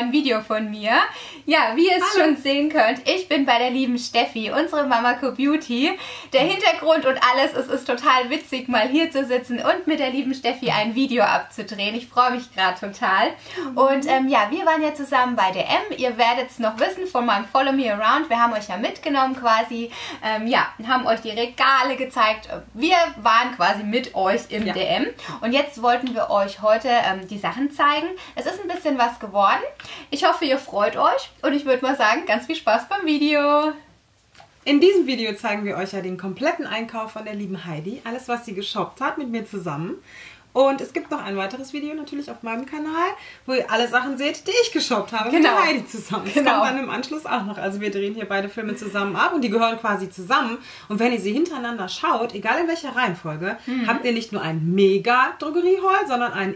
neuen Video von mir. Ja, wie ihr es schon sehen könnt, ich bin bei der lieben Steffi, unsere Mamako Beauty. Der Hintergrund und alles, es ist total witzig, mal hier zu sitzen und mit der lieben Steffi ein Video abzudrehen. Ich freue mich gerade total. Und ja, wir waren ja zusammen bei der M. Ihr werdet es noch wissen von meinem Follow Me Around. Wir haben euch ja mitgenommen quasi, ja, haben euch die Regale gezeigt. Wir waren quasi mit euch im DM. Und jetzt wollten wir euch heute die Sachen zeigen. Es ist ein bisschen was geworden. Ich hoffe, ihr freut euch und ich würde mal sagen, ganz viel Spaß beim Video. In diesem Video zeigen wir euch ja den kompletten Einkauf von der lieben Heidi. Alles, was sie geshoppt hat mit mir zusammen. Und es gibt noch ein weiteres Video natürlich auf meinem Kanal, wo ihr alle Sachen seht, die ich geshoppt habe mit der Heidi zusammen. Das kommt dann im Anschluss auch noch. Also wir drehen hier beide Filme zusammen ab und die gehören quasi zusammen. Und wenn ihr sie hintereinander schaut, egal in welcher Reihenfolge, habt ihr nicht nur ein mega Drogeriehaul, sondern ein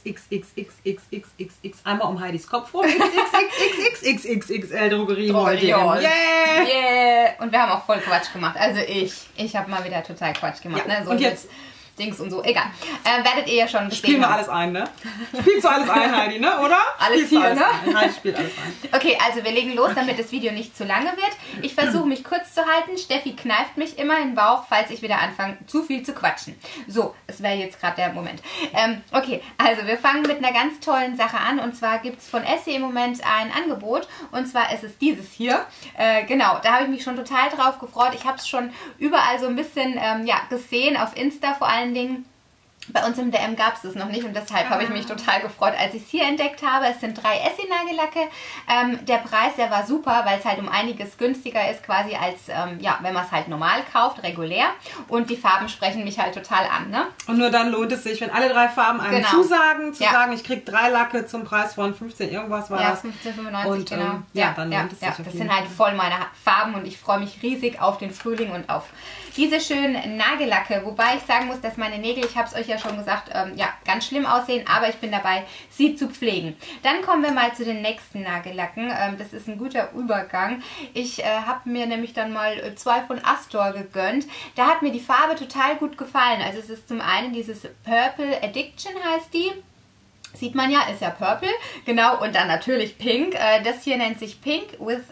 XXXXXXXXX einmal um Heidis Kopf rum. XXXXXXXL Drogeriehaul. Yeah! Yeah! Und wir haben auch voll Quatsch gemacht. Also ich habe mal wieder total Quatsch gemacht. Ja. Ne? So und jetzt Dings und so, egal. Werdet ihr ja schon gesehen. Spielen wir alles ein, ne? Spielst du alles ein, Heidi, ne? Oder? Alles hier, alles ne? Ein. Heidi spielt alles ein. Okay, also wir legen los, damit das Video nicht zu lange wird. Ich versuche mich kurz zu halten. Steffi kneift mich immer in den Bauch, falls ich wieder anfange, zu viel zu quatschen. So, es wäre jetzt gerade der Moment. Okay, also wir fangen mit einer ganz tollen Sache an. Und zwar gibt es von Essie im Moment ein Angebot. Und zwar ist es dieses hier. Genau, da habe ich mich schon total drauf gefreut. Ich habe es schon überall so ein bisschen ja, gesehen, auf Insta vor allen Dingen. Bei uns im DM gab es das noch nicht und deshalb habe ich mich total gefreut, als ich es hier entdeckt habe. Es sind 3 Essie-Nagellacke. Der Preis, der war super, weil es halt um einiges günstiger ist quasi als, ja, wenn man es halt normal kauft, regulär. Und die Farben sprechen mich halt total an, ne? Und nur dann lohnt es sich, wenn alle 3 Farben einem zusagen, zu sagen, ich kriege 3 Lacke zum Preis von 15 irgendwas war das. 15,95 und, genau. Ja, dann lohnt es sich. Das sind halt voll meine Farben und ich freue mich riesig auf den Frühling und auf diese schönen Nagellacke. Wobei ich sagen muss, dass meine Nägel, ich habe es euch ja schon gesagt, ja, ganz schlimm aussehen, aber ich bin dabei, sie zu pflegen. Dann kommen wir mal zu den nächsten Nagellacken. Das ist ein guter Übergang. Ich habe mir nämlich dann mal 2 von Astor gegönnt. Da hat mir die Farbe total gut gefallen. Also es ist zum einen dieses Purple Addiction heißt die. Sieht man ja, ist ja Purple. Genau, und dann natürlich Pink. Das hier nennt sich Pink with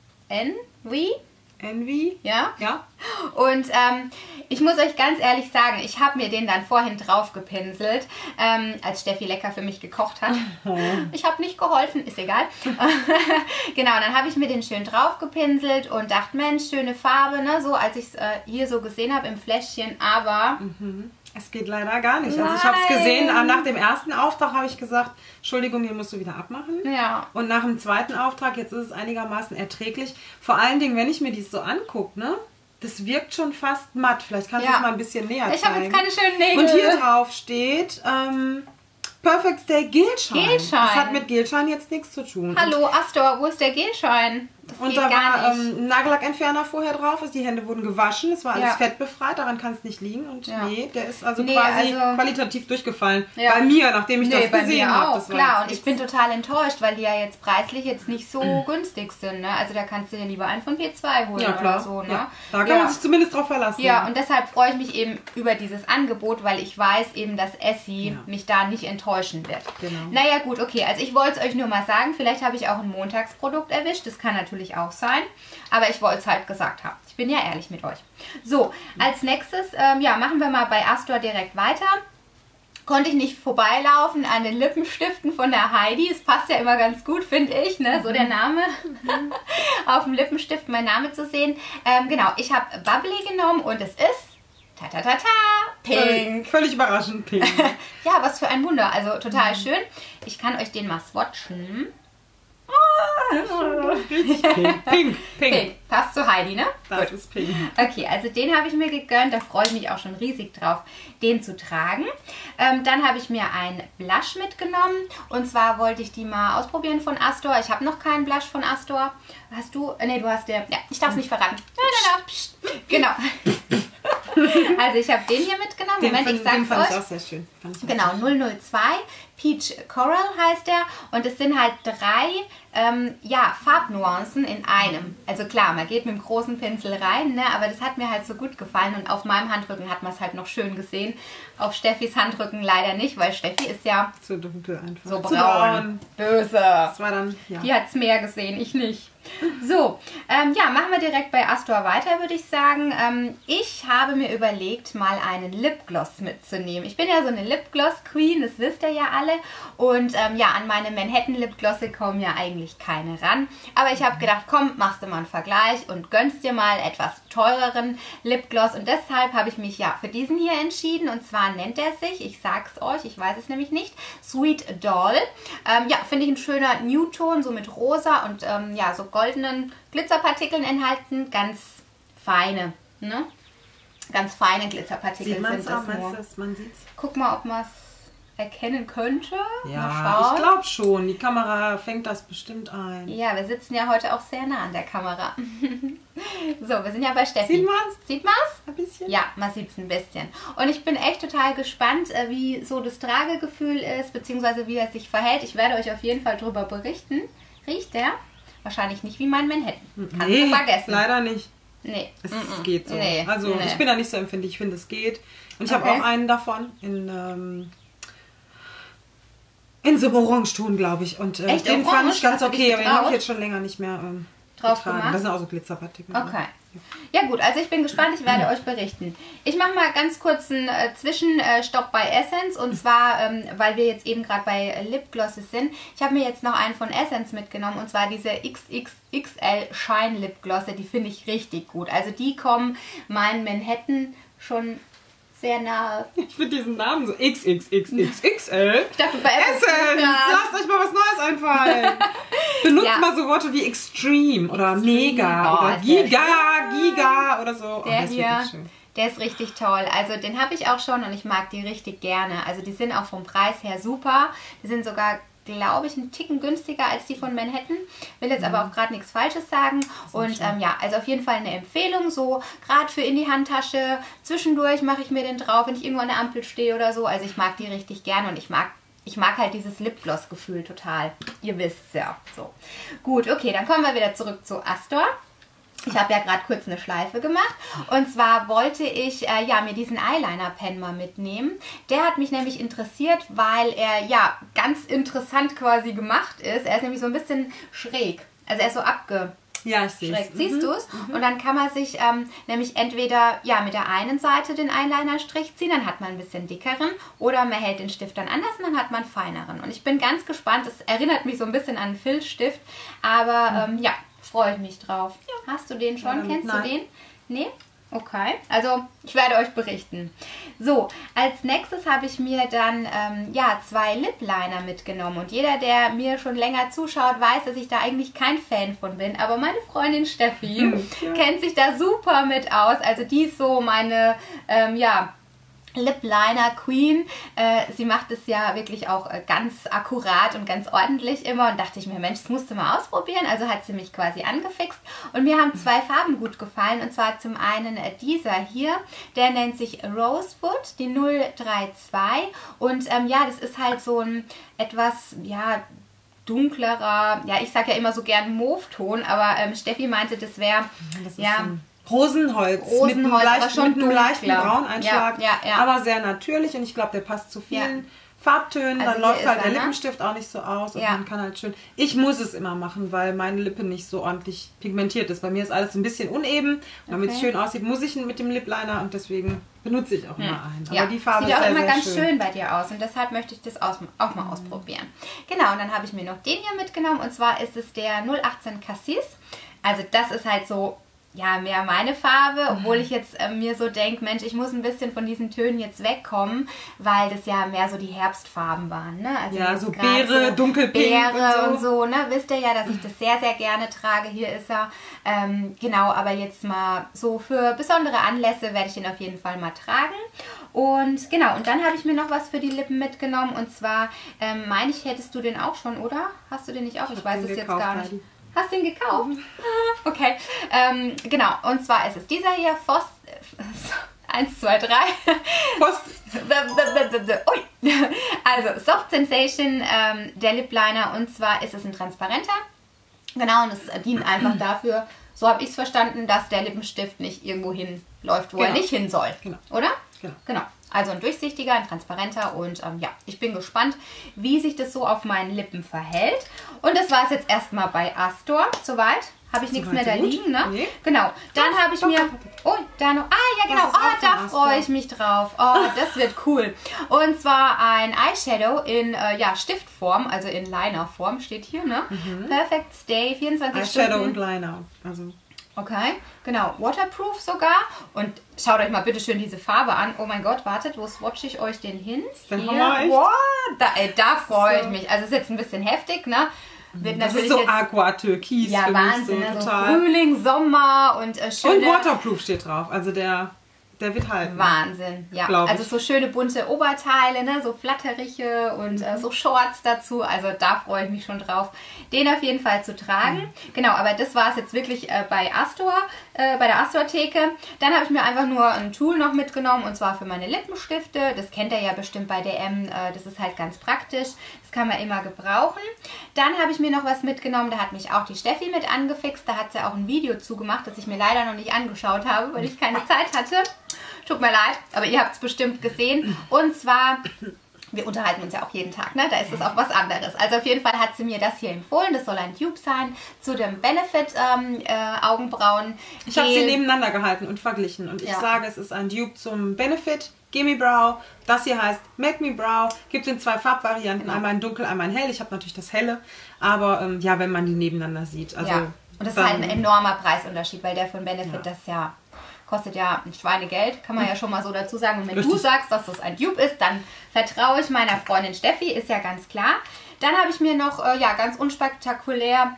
Envy. Envy? Ja? Ja. Und ich muss euch ganz ehrlich sagen, ich habe mir den dann vorhin drauf gepinselt, als Steffi lecker für mich gekocht hat. Ich habe nicht geholfen, ist egal. Genau, dann habe ich mir den schön drauf gepinselt und dachte, Mensch, schöne Farbe, ne? So als ich es hier so gesehen habe im Fläschchen, aber... Es geht leider gar nicht. Also ich habe es gesehen, nach dem ersten Auftrag habe ich gesagt, Entschuldigung, hier musst du wieder abmachen. Ja. Und nach dem zweiten Auftrag, jetzt ist es einigermaßen erträglich. Vor allen Dingen, wenn ich mir dies so angucke, ne? Das wirkt schon fast matt. Vielleicht kannst du es mal ein bisschen näher zeigen. Ich habe jetzt keine schönen Nägel. Und hier drauf steht Perfect Stay Gelschein. Gelschein. Das hat mit Gelschein jetzt nichts zu tun. Hallo Astor, wo ist der Gelschein? Das und geht da gar war nicht. ein Nagellackentferner vorher drauf, die Hände wurden gewaschen, es war alles fettbefreit, daran kann es nicht liegen. Und nee, der ist also quasi qualitativ durchgefallen. Bei mir, nachdem ich das gesehen habe. Klar, und ich bin total enttäuscht, weil die ja jetzt preislich jetzt nicht so günstig sind. Ne? Also da kannst du dir lieber einen von P2 holen oder so. Ne? Ja. Da kann man sich zumindest drauf verlassen. Ja, und deshalb freue ich mich eben über dieses Angebot, weil ich weiß eben, dass Essie mich da nicht enttäuschen wird. Genau. Naja gut, okay, also ich wollte es euch nur mal sagen, vielleicht habe ich auch ein Montagsprodukt erwischt, das kann natürlich auch sein. Aber ich wollte es halt gesagt haben. Ich bin ja ehrlich mit euch. So, als nächstes, ja, machen wir mal bei Astor direkt weiter. Konnte ich nicht vorbeilaufen an den Lippenstiften von der Heidi. Es passt ja immer ganz gut, finde ich, ne? So der Name. Auf dem Lippenstift mein Name zu sehen. Genau, ich habe Bubbly genommen und es ist pink. Völlig überraschend pink. Ja, was für ein Wunder. Also total schön. Ich kann euch den mal swatchen. Pink. Passt zu Heidi, ne? Das ist pink. Okay, also den habe ich mir gegönnt. Da freue ich mich auch schon riesig drauf, den zu tragen. Dann habe ich mir einen Blush mitgenommen. Und zwar wollte ich die mal ausprobieren von Astor. Ich habe noch keinen Blush von Astor. Hast du? Ne, du hast der. Ja, ich darf es nicht verraten. Genau. Also ich habe den hier mitgenommen. Moment, ich sag's den fand euch. ich auch sehr schön. Genau, 002, Peach Coral heißt der. Und es sind halt 3 Farbnuancen in einem. Also klar, man geht mit dem großen Pinsel rein, ne? Aber das hat mir halt so gut gefallen. Und auf meinem Handrücken hat man es halt noch schön gesehen. Auf Steffis Handrücken leider nicht, weil Steffi ist ja so dunkel einfach. So braun. Böse. Das war dann, ja. Die hat es mehr gesehen, ich nicht. So, machen wir direkt bei Astor weiter, würde ich sagen. Ich habe mir überlegt, mal einen Lipgloss mitzunehmen. Ich bin ja so eine Lipgloss-Queen, das wisst ihr ja alle. Und an meine Manhattan-Lipglosse kommen ja eigentlich keine ran. Aber ich habe gedacht, komm, machst du mal einen Vergleich und gönnst dir mal etwas teureren Lipgloss. Und deshalb habe ich mich ja für diesen hier entschieden. Und zwar nennt er sich, ich sag's euch, ich weiß es nämlich nicht, Sweet Doll. Finde ich ein schöner Nude-Ton, so mit rosa und so goldenen Glitzerpartikeln enthalten. Ganz feine, ne? Ganz feine Glitzerpartikel sind das nur. Man sieht's? Guck mal, ob man es erkennen könnte. Ja, ich glaube schon. Die Kamera fängt das bestimmt ein. Ja, wir sitzen ja heute auch sehr nah an der Kamera. So, wir sind ja bei Steffi. Sieht man's? Sieht man's? Ein bisschen? Ja, man sieht es ein bisschen. Und ich bin echt total gespannt, wie so das Tragegefühl ist, beziehungsweise wie er sich verhält. Ich werde euch auf jeden Fall darüber berichten. Riecht der? Wahrscheinlich nicht wie mein Manhattan. Kannst du vergessen. Leider nicht. Nee. Es geht so. Nee. Also Nee. ich bin da nicht so empfindlich. Ich finde, es geht. Und ich habe auch einen davon in so Orangeton, glaube ich. Und Echt? den fand ich ganz Hast du dich okay, aber den habe ich getraut? jetzt schon länger nicht mehr Drauf getragen. gemacht? Das sind auch so Glitzerpartikel. Okay. Ja gut, also ich bin gespannt, ich werde euch berichten. Ich mache mal ganz kurz einen Zwischenstopp bei Essence und zwar, weil wir jetzt eben gerade bei Lipglosses sind. Ich habe mir jetzt noch einen von Essence mitgenommen und zwar diese XXXL Shine Lipglosse, die finde ich richtig gut. Also die kommen meinen Manhattan schon sehr nahe. Ich finde diesen Namen so XXXXXL. Ich dachte, bei Essence! Lasst euch mal was Neues einfallen. Benutzt mal so Worte wie Extreme oder Mega oder Giga oder so. Der das ist hier, wirklich schön. der ist richtig toll. Also den habe ich auch schon und ich mag die richtig gerne. Also die sind auch vom Preis her super. Die sind sogar, glaube ich, einen Ticken günstiger als die von Manhattan. Will jetzt aber auch gerade nichts Falsches sagen. Und also auf jeden Fall eine Empfehlung. So gerade für in die Handtasche. Zwischendurch mache ich mir den drauf, wenn ich irgendwo an der Ampel stehe oder so. Also ich mag die richtig gerne und ich mag halt dieses Lipgloss-Gefühl total. Ihr wisst's ja. So. Gut, okay, dann kommen wir wieder zurück zu Astor. Ich habe ja gerade kurz eine Schleife gemacht und zwar wollte ich mir diesen Eyeliner-Pen mal mitnehmen. Der hat mich nämlich interessiert, weil er ganz interessant quasi gemacht ist. Er ist nämlich so ein bisschen schräg. Also er ist so abgeschrägt. Ja, ich sehe es. Siehst du es? Und dann kann man sich nämlich entweder mit der einen Seite den Eyeliner-Strich ziehen, dann hat man ein bisschen dickeren, oder man hält den Stift dann anders und dann hat man feineren. Und ich bin ganz gespannt. Es erinnert mich so ein bisschen an einen Filzstift, aber freue ich mich drauf. Ja. Hast du den schon? Kennst du den? Nee? Okay, also ich werde euch berichten. So, als nächstes habe ich mir dann 2 Lip Liner mitgenommen. Und jeder, der mir schon länger zuschaut, weiß, dass ich da eigentlich kein Fan von bin. Aber meine Freundin Steffi kennt sich da super mit aus. Also die ist so meine, Lip Liner Queen. Sie macht es ja wirklich auch ganz akkurat und ganz ordentlich immer und dachte ich mir, Mensch, das musst du mal ausprobieren. Also hat sie mich quasi angefixt und mir haben 2 Farben gut gefallen und zwar zum einen dieser hier, der nennt sich Rosewood, die 032 und das ist halt so ein etwas, dunklerer, ich sage ja immer so gern Mauve-Ton, aber Steffi meinte, das wäre, Rosenholz mit einem leichten Brauneinschlag, aber sehr natürlich und ich glaube, der passt zu vielen Farbtönen, also dann läuft halt der Lippenstift auch nicht so aus und man kann halt schön... Ich muss es immer machen, weil meine Lippe nicht so ordentlich pigmentiert ist. Bei mir ist alles ein bisschen uneben und damit es schön aussieht, muss ich mit dem Lip Liner und deswegen benutze ich auch immer einen. Aber die Farbe sieht ist auch sehr, immer sehr ganz schön bei dir aus und deshalb möchte ich das auch mal ausprobieren. Genau, und dann habe ich mir noch den hier mitgenommen und zwar ist es der 018 Cassis. Also das ist halt so... mehr meine Farbe, obwohl ich jetzt mir so denke, Mensch, ich muss ein bisschen von diesen Tönen jetzt wegkommen, weil das ja mehr so die Herbstfarben waren. Ne? Also so Beere, so dunkelpink Beere und so. Ne? Wisst ihr ja, dass ich das sehr, sehr gerne trage. Hier ist er. Aber jetzt mal so für besondere Anlässe werde ich den auf jeden Fall mal tragen. Und genau, und dann habe ich mir noch was für die Lippen mitgenommen und zwar, meine ich, hättest du den auch schon, oder? Hast du den nicht auch? Ich weiß es jetzt gar nicht. Hast du ihn gekauft? Okay, genau. Und zwar ist es dieser hier, 1, 2, 3. Post. Ui. Also Soft Sensation, der Lip Liner, und zwar ist es ein transparenter. Genau, und es dient einfach dafür, so habe ich es verstanden, dass der Lippenstift nicht irgendwo hinläuft, wo er nicht hin soll. Genau. Oder? Genau. Also ein durchsichtiger, ein transparenter, und ja, ich bin gespannt, wie sich das so auf meinen Lippen verhält. Und das war es jetzt erstmal bei Astor. Soweit habe ich nichts mehr da liegen, ne? Nee. Genau. Dann habe ich mir... Oh, da noch... Ah, ja, genau. Oh, da freue ich mich drauf. Oh, das wird cool. Und zwar ein Eyeshadow in Stiftform, also in Linerform, steht hier, ne? Perfect Stay, 24 Stunden. Eyeshadow und Liner. Also... Okay, genau. Waterproof sogar. Und schaut euch mal bitte schön diese Farbe an. Oh mein Gott, wartet, wo swatche ich euch den hin? Wow, da freue ich mich. Also ist jetzt ein bisschen heftig, ne? Wird das ist so Aqua-Türkis. Ja, Wahnsinn. So, also Frühling, Sommer und schöne... Und Waterproof steht drauf. Also der wird halten. Wahnsinn, ja. Also so schöne bunte Oberteile, ne? So flatterige und so Shorts dazu. Also da freue ich mich schon drauf, den auf jeden Fall zu tragen. Genau, aber das war es jetzt wirklich bei der Astor-Theke. Dann habe ich mir einfach nur ein Tool noch mitgenommen, und zwar für meine Lippenstifte. Das kennt ihr ja bestimmt bei DM. Das ist halt ganz praktisch. Das kann man immer gebrauchen. Dann habe ich mir noch was mitgenommen. Da hat mich auch die Steffi mit angefixt. Da hat sie auch ein Video zugemacht, das ich mir leider noch nicht angeschaut habe, weil ich keine Zeit hatte. Tut mir leid, aber ihr habt es bestimmt gesehen. Und zwar, wir unterhalten uns ja auch jeden Tag, ne? Da ist es auch was anderes. Also auf jeden Fall hat sie mir das hier empfohlen. Das soll ein Dupe sein zu dem Benefit Augenbrauen. Ich habe sie nebeneinander gehalten und verglichen. Und ich sage, es ist ein Dupe zum Benefit Gimme Brow. Das hier heißt Make Me Brow. Gibt es in 2 Farbvarianten. Einmal in dunkel, einmal in hell. Ich habe natürlich das helle. Aber ja, wenn man die nebeneinander sieht. Also, und das ist halt ein enormer Preisunterschied, weil der von Benefit das kostet ja ein Schweinegeld, kann man ja schon mal so dazu sagen. Und wenn du sagst, dass das ein Dupe ist, dann vertraue ich meiner Freundin Steffi, ist ja ganz klar. Dann habe ich mir noch, ganz unspektakulär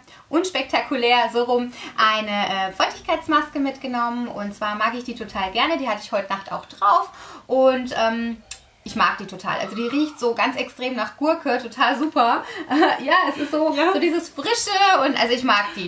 so rum, eine Feuchtigkeitsmaske mitgenommen. Und zwar mag ich die total gerne, die hatte ich heute Nacht auch drauf. Und ich mag die total. Also die riecht so ganz extrem nach Gurke, total super. Ja, es ist so dieses Frische, und also ich mag die.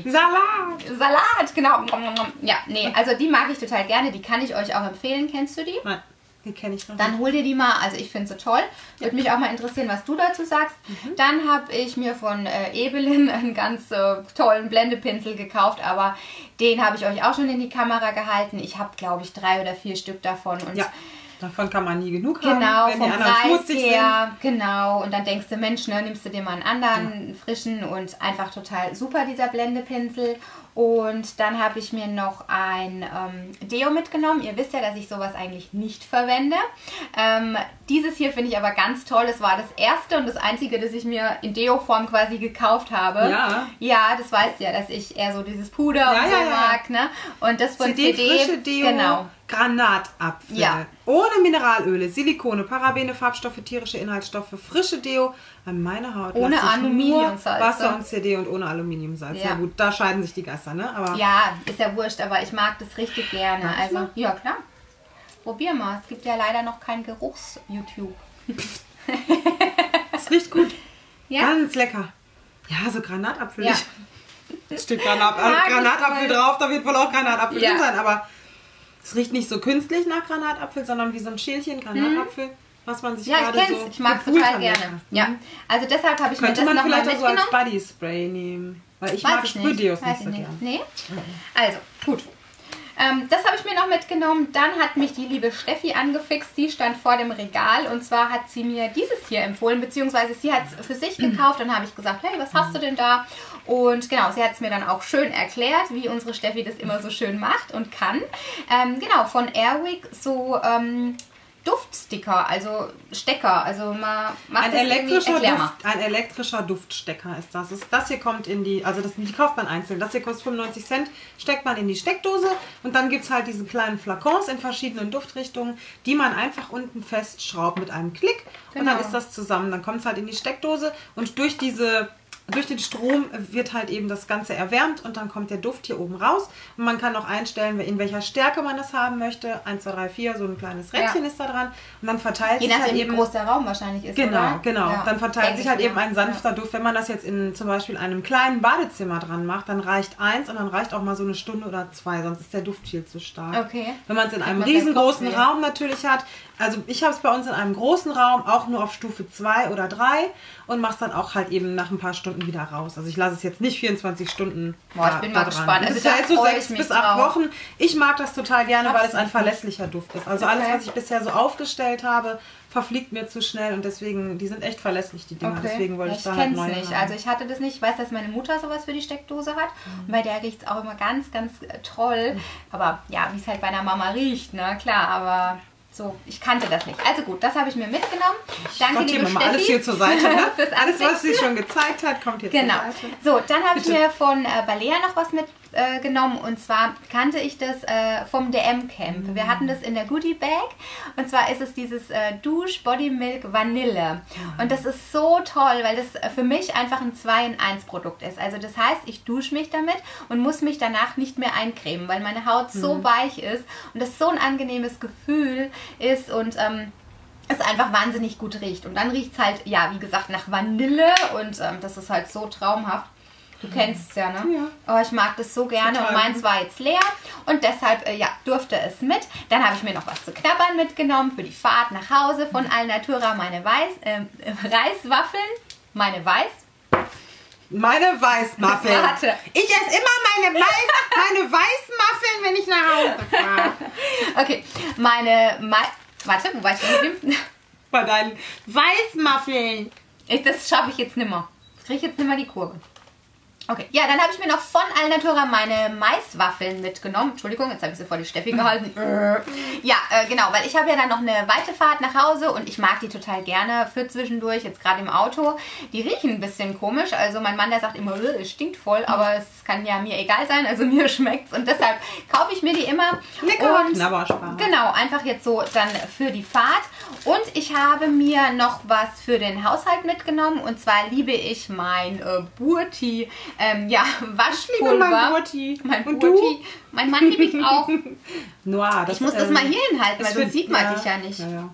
Salat, genau. Ja, nee, also die mag ich total gerne. Die kann ich euch auch empfehlen. Kennst du die? Nein, die kenne ich noch nicht. Dann hol dir die mal. Also ich finde sie toll. Würde mich auch mal interessieren, was du dazu sagst. Dann habe ich mir von Ebelin einen ganz tollen Blendepinsel gekauft, aber den habe ich euch auch schon in die Kamera gehalten. Ich habe, glaube ich, 3 oder 4 Stück davon. Und davon kann man nie genug haben, wenn vom die anderen schmutzig sind. Genau, und dann denkst du, Mensch, ne, nimmst du dir mal einen anderen frischen, und einfach total super, dieser Blendepinsel. Und dann habe ich mir noch ein Deo mitgenommen. Ihr wisst ja, dass ich sowas eigentlich nicht verwende. Dieses hier finde ich aber ganz toll. Es war das erste und das einzige, das ich mir in Deo-Form quasi gekauft habe. Ja, das weißt ja, dass ich eher so dieses Puder und so mag. Ne? Und das von CD. Frische Deo. Genau. Granatapfel. Ohne Mineralöle, Silikone, Parabene, Farbstoffe, tierische Inhaltsstoffe, frische Deo an meine Haut. Ohne Aluminiumsalz. Wasser und CD und ohne Aluminiumsalz. Ja gut, da scheiden sich die Geister, ne? Aber ja, ist ja wurscht, aber ich mag das richtig gerne. Also, ja klar. Probier mal. Es gibt ja leider noch kein Geruchs-YouTube. Es riecht gut. Ja? Ganz lecker. Ja, so Granatapfel. Ja. Es steht Granatapfel drauf, da wird wohl auch Granatapfel drin sein, aber es riecht nicht so künstlich nach Granatapfel, sondern wie so ein Schälchen Granatapfel, was man sich gerade so... Ich mag es total gerne. Ja. Also deshalb habe ich mir das nochmal mitgenommen. Könnte man vielleicht so als Body Spray nehmen, weil ich mag Sprühdeos nicht so gerne. Nee? Also, gut. Das habe ich mir noch mitgenommen. Dann hat mich die liebe Steffi angefixt. Sie stand vor dem Regal, und zwar hat sie mir dieses hier empfohlen, beziehungsweise sie hat es für sich gekauft. Dann habe ich gesagt, hey, was hast du denn da? Und genau, sie hat es mir dann auch schön erklärt, wie unsere Steffi das immer so schön macht und kann. Genau, von Airwick so Duftsticker, also Stecker, also man macht ein elektrischer Duftstecker ist das. Das hier kommt in die, also die kauft man einzeln. Das hier kostet 95 Cent, steckt man in die Steckdose, und dann gibt es halt diese kleinen Flakons in verschiedenen Duftrichtungen, die man einfach unten festschraubt mit einem Klick, und dann ist das zusammen. Dann kommt es halt in die Steckdose, und durch diese durch den Strom wird halt eben das Ganze erwärmt und dann kommt der Duft hier oben raus. Und man kann auch einstellen, in welcher Stärke man das haben möchte. 1, 2, 3, 4, so ein kleines Rädchen ist da dran. Und dann verteilt sich halt eben... wie groß der Raum wahrscheinlich ist, Genau, oder? genau. Ja, dann verteilt sich halt eben ein sanfter Duft. Wenn man das jetzt in zum Beispiel einem kleinen Badezimmer dran macht, dann reicht 1 und dann reicht auch mal so eine Stunde oder 2, sonst ist der Duft viel zu stark. Okay. Wenn man es in einem riesengroßen Raum natürlich hat, also ich habe es bei uns in einem großen Raum, auch nur auf Stufe 2 oder 3 und mache es dann auch halt eben nach ein paar Stunden wieder raus. Also ich lasse es jetzt nicht 24 Stunden Boah, ich bin mal gespannt. Das ist ja jetzt so 6 bis 8 Wochen. Ich mag das total gerne, weil es ein verlässlicher Duft ist. Also alles, was ich bisher so aufgestellt habe, verfliegt mir zu schnell und deswegen, die sind echt verlässlich, die Dinger. Deswegen wollte ich da halt neu nicht. Also ich hatte das nicht. Ich weiß, dass meine Mutter sowas für die Steckdose hat. Und bei der riecht es auch immer ganz, ganz toll. Aber ja, wie es halt bei einer Mama riecht, ne? Klar, aber... So, ich kannte das nicht. Also gut, das habe ich mir mitgenommen. Danke, liebe Steffi. Mal alles hier zur Seite, ne? Alles, was sie schon gezeigt hat, kommt jetzt zur Seite. So, dann habe ich mir von Balea noch was mitgenommen. Und zwar kannte ich das vom DM Camp. Wir hatten das in der Goodie Bag. Und zwar ist es dieses Douche Body Milk Vanille. Und das ist so toll, weil das für mich einfach ein 2-in-1 Produkt ist. Also das heißt, ich dusche mich damit und muss mich danach nicht mehr eincremen, weil meine Haut so weich ist. Und das so ein angenehmes Gefühl ist und es einfach wahnsinnig gut riecht. Und dann riecht es halt, ja, wie gesagt, nach Vanille und das ist halt so traumhaft. Du kennst es ja, ne? Ja. Oh, ich mag das so gerne und meins war jetzt leer und deshalb, ja, durfte es mit. Dann habe ich mir noch was zu knabbern mitgenommen für die Fahrt nach Hause. Von Alnatura meine Reiswaffeln. Meine Weißmuffin. Warte. Ich esse immer meine Weißmuffin, wenn ich nach Hause fahre. Okay, warte, wo war ich denn? Bei deinen Weißmuffin. Das schaffe ich jetzt nimmer. Das kriege ich jetzt nimmer die Kurve. Okay, ja, dann habe ich mir noch von Alnatura meine Maiswaffeln mitgenommen. Entschuldigung, jetzt habe ich sie vor die Steffi gehalten. Ja, genau, weil ich habe ja dann noch eine weite Fahrt nach Hause und ich mag die total gerne für zwischendurch, jetzt gerade im Auto. Die riechen ein bisschen komisch, also mein Mann, der sagt immer, es stinkt voll, aber es kann ja mir egal sein, also mir schmeckt's und deshalb kaufe ich mir die immer. Lecker, Knabberspaß. Genau, einfach jetzt so dann für die Fahrt. Und ich habe mir noch was für den Haushalt mitgenommen und zwar liebe ich mein Burti Waschpulver. Mein Burti. Und du? Mein Mann liebe ich auch. Noir, ich muss das mal hier hinhalten, weil sonst sieht man dich ja nicht. Ja.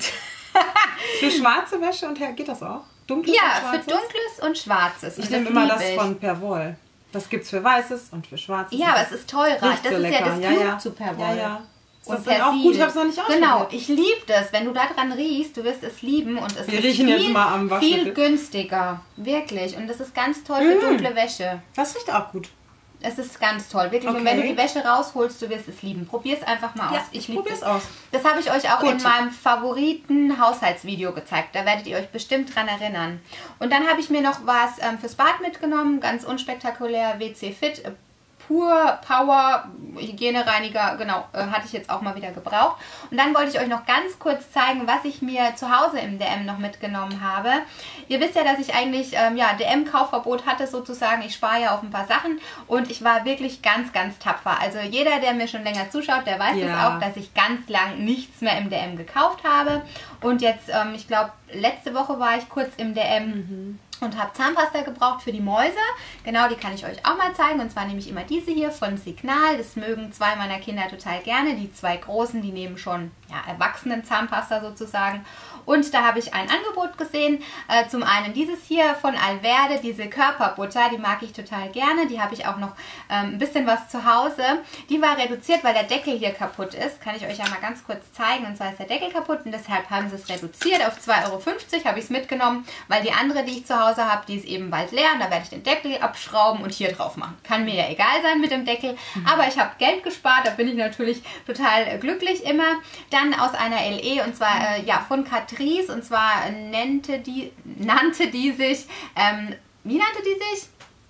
Für schwarze Wäsche und geht das auch? Dunkles und Schwarzes? Für dunkles und schwarzes. Ich nehme immer das von Perwoll. Das gibt es für weißes und für schwarzes. Ja, aber es ist teurer. Das so ist lecker. Ja das Blut zu Perwoll. Ja. Und das ist auch gut, ich habe es noch nicht ausprobiert. Genau, ich liebe das. Wenn du da dran riechst, du wirst es lieben und es ist viel günstiger. Wirklich. Und das ist ganz toll für dunkle Wäsche. Das riecht auch gut. Es ist ganz toll, wirklich. Okay. Und wenn du die Wäsche rausholst, du wirst es lieben. Probier es einfach mal aus. Ich liebe es aus. Das habe ich euch auch in meinem Favoriten-Haushaltsvideo gezeigt. Da werdet ihr euch bestimmt dran erinnern. Und dann habe ich mir noch was fürs Bad mitgenommen. Ganz unspektakulär. WC Fit Pur Power Hygienereiniger, genau, hatte ich jetzt auch mal wieder gebraucht. Und dann wollte ich euch noch ganz kurz zeigen, was ich mir zu Hause im DM noch mitgenommen habe. Ihr wisst ja, dass ich eigentlich DM-Kaufverbot hatte sozusagen. Ich spare ja auf ein paar Sachen und ich war wirklich ganz, ganz tapfer. Also jeder, der mir schon länger zuschaut, der weiß es auch, dass ich ganz lang nichts mehr im DM gekauft habe. Und jetzt, ich glaube, letzte Woche war ich kurz im DM und habe Zahnpasta gebraucht für die Mäuse. Genau, die kann ich euch auch mal zeigen. Und zwar nehme ich immer diese hier von Signal. Das mögen 2 meiner Kinder total gerne. Die 2 Großen, die nehmen schon Erwachsenen Zahnpasta sozusagen. Und da habe ich ein Angebot gesehen. Zum einen dieses hier von Alverde, diese Körperbutter. Die mag ich total gerne. Die habe ich auch noch ein bisschen was zu Hause. Die war reduziert, weil der Deckel hier kaputt ist. Kann ich euch ja mal ganz kurz zeigen. Und zwar ist der Deckel kaputt und deshalb haben sie es reduziert. Auf 2,50 € habe ich es mitgenommen, weil die andere, die ich zu Hause habe, die ist eben bald leer. Und da werde ich den Deckel abschrauben und hier drauf machen. Kann mir ja egal sein mit dem Deckel. Aber ich habe Geld gespart. Da bin ich natürlich total glücklich immer. Dann aus einer LE und zwar von Catrice. Und zwar nannte die sich, wie nannte die sich?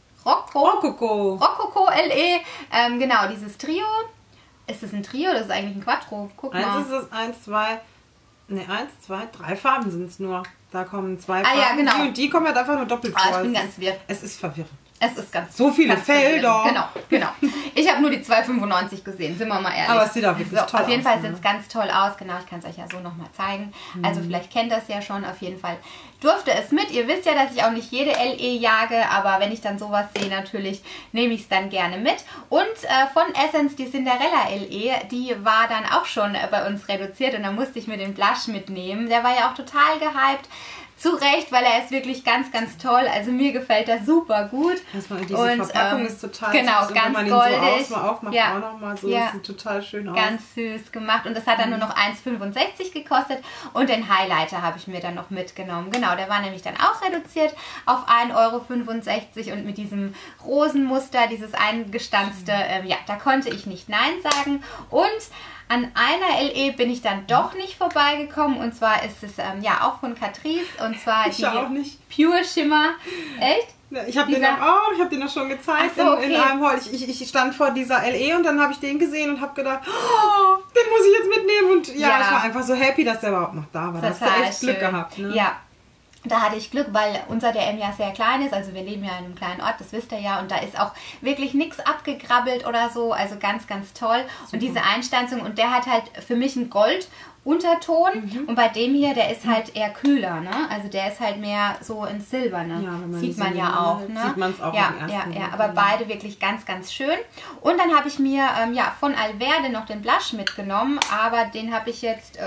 Rococo LE. Genau, dieses Trio. Ist es ein Trio? Das ist eigentlich ein Quattro. Guck mal. Eins ist es, 1, 2, 3 Farben sind es nur. Da kommen 2 Farben. Ja, genau. Die und die kommen halt einfach nur doppelt vor. Ich bin ganz wirr. Es ist verwirrend. Es ist ganz so viele ganz Felder. Genau. Ich habe nur die 2,95 gesehen, sind wir mal ehrlich. Aber es sieht auch wirklich toll aus. Auf jeden Fall sieht es ganz toll aus. Genau, ich kann es euch ja so nochmal zeigen. Also vielleicht kennt das ja schon. Auf jeden Fall durfte es mit. Ihr wisst ja, dass ich auch nicht jede LE jage, aber wenn ich dann sowas sehe, natürlich nehme ich es dann gerne mit. Und von Essence, die Cinderella LE, die war dann auch schon bei uns reduziert und da musste ich mir den Blush mitnehmen. Der war ja auch total gehypt. Zu Recht, weil er ist wirklich ganz, ganz toll. Also mir gefällt er super gut. Diese Verpackung ist total genau, süß. Ganz wenn man goldig. ihn so aufmacht, ja. auch nochmal so. Ja. Das sieht total schön aus. Ganz süß gemacht. Und das hat dann nur noch 1,65 gekostet. Und den Highlighter habe ich mir dann noch mitgenommen. Genau, der war nämlich dann auch reduziert auf 1,65 € und mit diesem Rosenmuster, dieses eingestanzte, ja, da konnte ich nicht Nein sagen. Und an einer LE bin ich dann doch nicht vorbeigekommen und zwar ist es ja auch von Catrice und zwar ich auch nicht. Pure Shimmer. Echt? Ich habe den noch schon gezeigt. Ach so, okay. in einem Haul. Ich stand vor dieser LE und dann habe ich den gesehen und habe gedacht, oh, den muss ich jetzt mitnehmen und ja, ich war einfach so happy, dass der überhaupt noch da war. Da hast du echt Glück gehabt. Ne? Ja. Da hatte ich Glück, weil unser DM ja sehr klein ist, also wir leben ja in einem kleinen Ort, das wisst ihr ja, und da ist auch wirklich nichts abgegrabbelt oder so, also ganz, ganz toll. Super. Und diese Einstanzung, und der hat halt für mich einen Goldunterton und bei dem hier, der ist halt eher kühler, ne? Also der ist halt mehr so in Silber, ne? Ja, sieht man ja auch, ne? Sieht man es auch ja, im ersten ja, aber beide wirklich ganz, ganz schön. Und dann habe ich mir ja von Alverde noch den Blush mitgenommen, aber den habe ich jetzt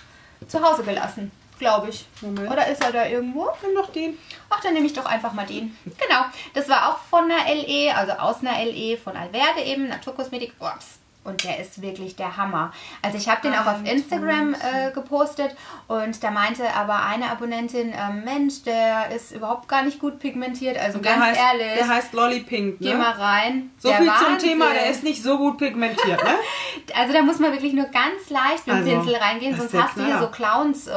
zu Hause gelassen. Glaube ich. Moment. Oder ist er da irgendwo? Nimm doch den. Ach, dann nehme ich doch einfach mal den. Genau. Das war auch von einer LE, also aus einer LE von Alverde eben, Naturkosmetik. Ups. Und der ist wirklich der Hammer. Also ich habe den auch auf Instagram gepostet und da meinte aber eine Abonnentin, Mensch, der ist überhaupt gar nicht gut pigmentiert. Also ganz ehrlich. Der heißt Lolly Pink, ne? Geh mal rein. So viel zum Thema, der ist nicht so gut pigmentiert, ne? Also da muss man wirklich nur ganz leicht mit dem Pinsel reingehen, sonst hast du hier so Clowns,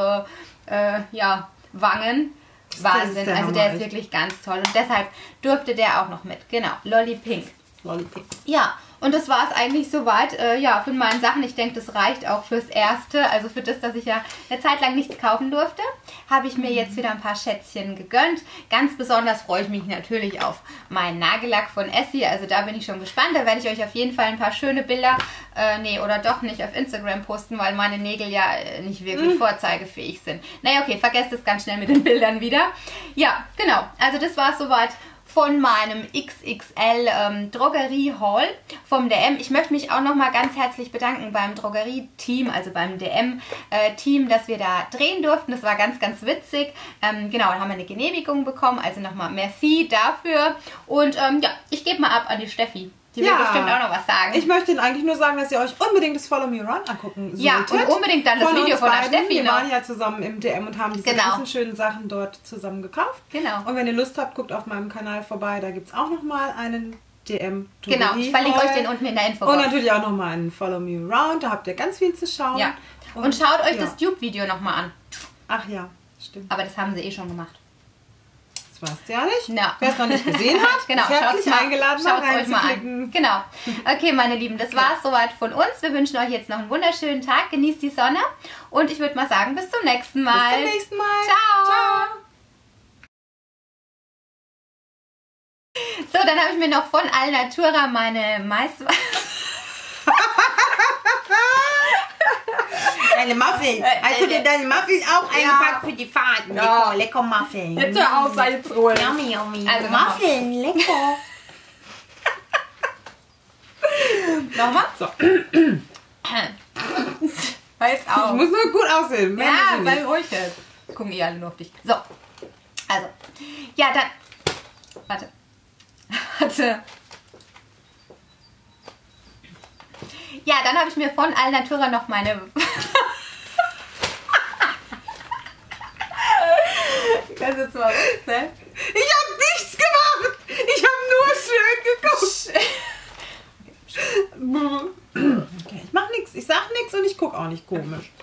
ja, Wangen. Wahnsinn, also der ist wirklich ganz toll und deshalb durfte der auch noch mit. Genau, Lolly Pink. Lolly Pink. Ja, und das war es eigentlich soweit, ja, von meinen Sachen. Ich denke, das reicht auch fürs Erste. Also für das, dass ich ja eine Zeit lang nichts kaufen durfte, habe ich mir jetzt wieder ein paar Schätzchen gegönnt. Ganz besonders freue ich mich natürlich auf meinen Nagellack von Essie. Also da bin ich schon gespannt. Da werde ich euch auf jeden Fall ein paar schöne Bilder, nee, oder doch nicht auf Instagram posten, weil meine Nägel ja nicht wirklich vorzeigefähig sind. Naja, okay, vergesst es ganz schnell mit den Bildern wieder. Ja, genau. Also das war es soweit von meinem XXL Drogerie-Haul vom DM. Ich möchte mich auch nochmal ganz herzlich bedanken beim Drogerie-Team, also beim DM-Team, dass wir da drehen durften. Das war ganz, ganz witzig. Genau, dann haben wir eine Genehmigung bekommen, also nochmal merci dafür. Und ja, ich gebe mal ab an die Steffi. Die will bestimmt auch noch was sagen. Ich möchte Ihnen eigentlich nur sagen, dass ihr euch unbedingt das Follow Me Run angucken solltet. Ja, und unbedingt dann das Video von der Steffi. Wir waren ja zusammen im DM und haben diese ganzen schönen Sachen dort zusammen gekauft. Genau. Und wenn ihr Lust habt, guckt auf meinem Kanal vorbei. Da gibt es auch nochmal einen DM. Genau, ich verlinke euch den unten in der Infobox. Und natürlich auch nochmal einen Follow Me Around. Da habt ihr ganz viel zu schauen. Ja. Und schaut euch das Dupe-Video nochmal an. Ach ja, stimmt. Aber das haben sie eh schon gemacht. Das weißt du ja nicht. Ja. Wer es noch nicht gesehen hat, genau, ist herzlich eingeladen, schaut mal euch mal an. Genau. Okay, meine Lieben, das war es soweit von uns. Wir wünschen euch jetzt noch einen wunderschönen Tag. Genießt die Sonne. Und ich würde mal sagen, bis zum nächsten Mal. Bis zum nächsten Mal. Ciao. Ciao. So, dann habe ich mir noch von Alnatura meine Deine Muffin. Hast du dir deine Muffins auch eingepackt für die Fahrt? Ja. Lecker Muffin. Jetzt hör auf, sei jetzt ruhig. Yummy, yummy. Also Muffin, lecker. Nochmal? So. Hör jetzt auf. Ich muss nur gut aussehen. Mehr Ja, muss ich sei nicht. ruhig jetzt. Gucken eh alle nur auf dich. So. Also. Ja, dann. Warte. Ja, dann habe ich mir von Alnatura noch meine... Das ist mal was, ne? Ich habe nichts gemacht. Ich habe nur schön geguckt. Okay, ich mach nichts. Ich sag nichts und ich guck auch nicht komisch.